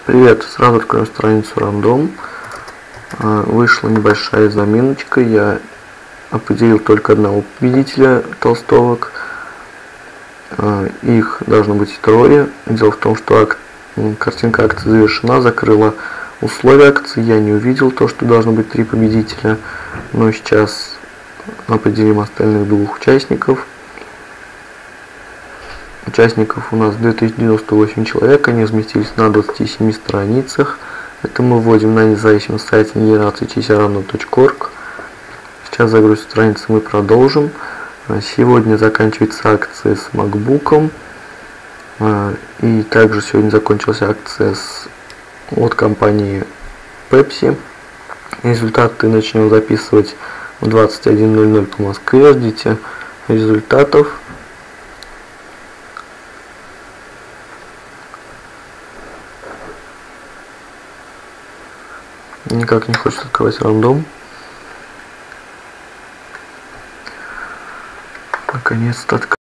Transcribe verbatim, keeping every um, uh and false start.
Привет, сразу откроем страницу рандом. Вышла небольшая заминочка. Я определил только одного победителя толстовок. Их должно быть трое. Дело в том, что ак... картинка акции завершена, закрыла условия акции. Я не увидел то, что должно быть три победителя. Но сейчас определим остальных двух участников. Участников у нас две тысячи девяносто восемь человек, они разместились на двадцати семи страницах. Это мы вводим на независимом сайте генерации чисел равно точка орг. Сейчас загрузим страницу, мы продолжим. Сегодня заканчивается акция с макбуком. И также сегодня закончилась акция с, от компании Pepsi. Результаты начнем записывать в двадцать один ноль ноль по Москве. Ждите результатов. Никак не хочет открывать рандом. Наконец-то открыл.